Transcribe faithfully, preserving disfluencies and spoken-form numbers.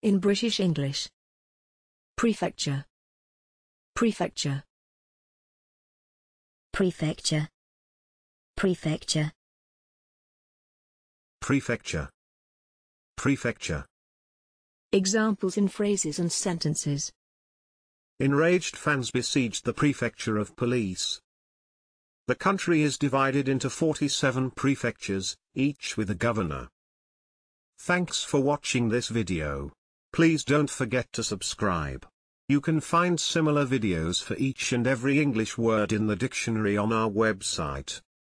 In British English. Prefecture. Prefecture. Prefecture. Prefecture. Prefecture. Prefecture. Examples in phrases and sentences. Enraged fans besieged the prefecture of police. The country is divided into forty-seven prefectures, each with a governor. Thanks for watching this video. Please don't forget to subscribe. You can find similar videos for each and every English word in the dictionary on our website.